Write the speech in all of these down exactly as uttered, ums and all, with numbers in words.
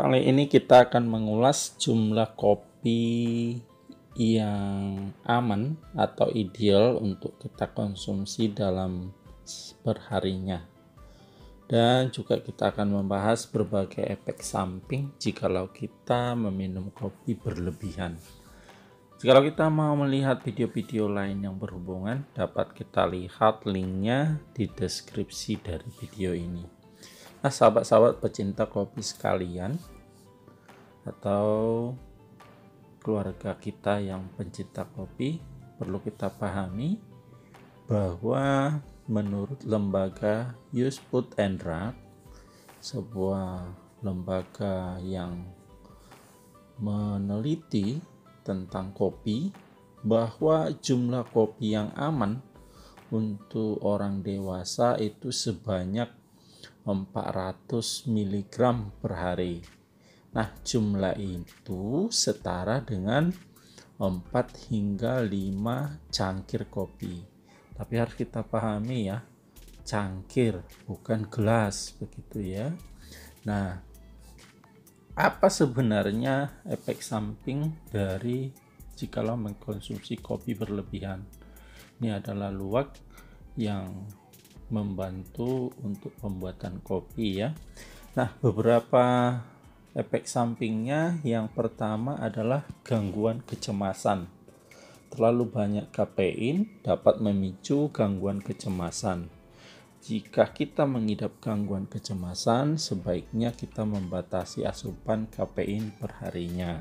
Kali ini kita akan mengulas jumlah kopi yang aman atau ideal untuk kita konsumsi dalam perharinya. Dan juga kita akan membahas berbagai efek samping jikalau kita meminum kopi berlebihan. Jikalau kita mau melihat video-video lain yang berhubungan, dapat kita lihat linknya di deskripsi dari video ini. Nah, sahabat-sahabat pecinta kopi sekalian atau keluarga kita yang pencinta kopi, perlu kita pahami bahwa menurut lembaga U S Food and Drug, sebuah lembaga yang meneliti tentang kopi, bahwa jumlah kopi yang aman untuk orang dewasa itu sebanyak empat ratus miligram per hari. Nah, jumlah itu setara dengan empat hingga lima cangkir kopi. Tapi harus kita pahami ya, cangkir bukan gelas, begitu ya. Nah, apa sebenarnya efek samping dari jikalau mengkonsumsi kopi berlebihan? Ini adalah luwak yang membantu untuk pembuatan kopi ya. Nah, beberapa efek sampingnya, yang pertama adalah gangguan kecemasan. Terlalu banyak kafein dapat memicu gangguan kecemasan. Jika kita mengidap gangguan kecemasan, sebaiknya kita membatasi asupan kafein perharinya.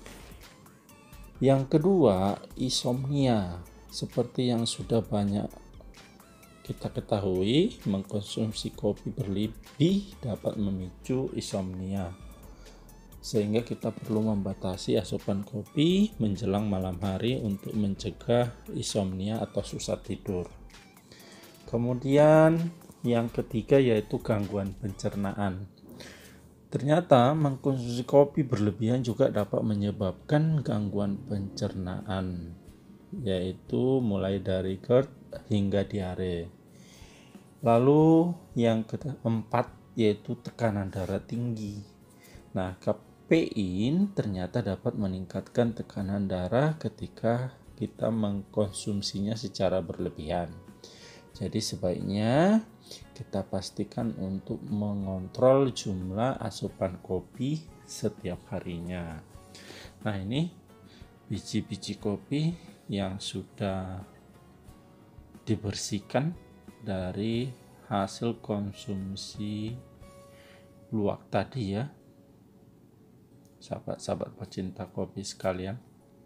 Yang kedua, insomnia. Seperti yang sudah banyak kita ketahui, mengkonsumsi kopi berlebih dapat memicu insomnia, sehingga kita perlu membatasi asupan kopi menjelang malam hari untuk mencegah insomnia atau susah tidur. Kemudian yang ketiga yaitu gangguan pencernaan. Ternyata mengkonsumsi kopi berlebihan juga dapat menyebabkan gangguan pencernaan, yaitu mulai dari GERD hingga diare. Lalu yang keempat yaitu tekanan darah tinggi. Nah, kafein ternyata dapat meningkatkan tekanan darah ketika kita mengkonsumsinya secara berlebihan. Jadi sebaiknya kita pastikan untuk mengontrol jumlah asupan kopi setiap harinya. Nah, ini biji-biji kopi yang sudah dibersihkan dari hasil konsumsi luwak tadi ya, sahabat-sahabat pecinta kopi sekalian.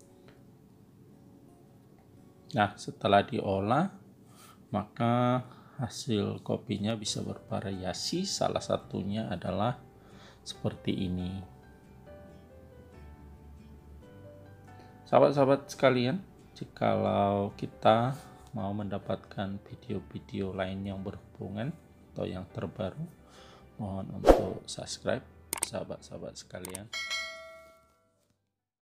Nah, setelah diolah, maka hasil kopinya bisa bervariasi. Salah satunya adalah seperti ini. Sahabat-sahabat sekalian, jikalau kita mau mendapatkan video-video lain yang berhubungan atau yang terbaru, mohon untuk subscribe sahabat-sahabat sekalian.